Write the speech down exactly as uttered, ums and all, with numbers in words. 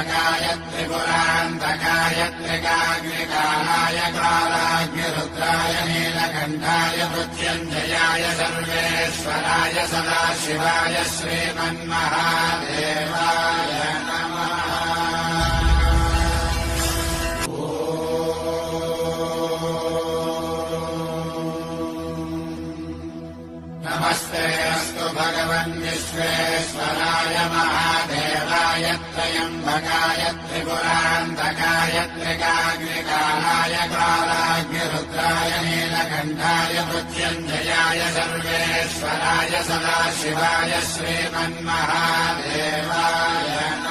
त्र्यम्बकाय त्रिपुरान्तकाय त्रिकाग्निकालाय कालाग्निरुद्राय नीलकण्ठाय मृत्युञ्जयाय सर्वेश्वराय सदाशिवाय श्रीमन्महादेवाय नमः। नमस्ते अस्तु भगवन् विश्वेश्वराय महादेवाय त्र्यम्बकाय त्रिपुरान्तकाय त्रिकाग्निकालाय कालाग्निरुद्राय नीलकण्ठाय मृत्युञ्जयाय सर्वेश्वराय सदाशिवाय श्रीमन्महादेवाय नमः।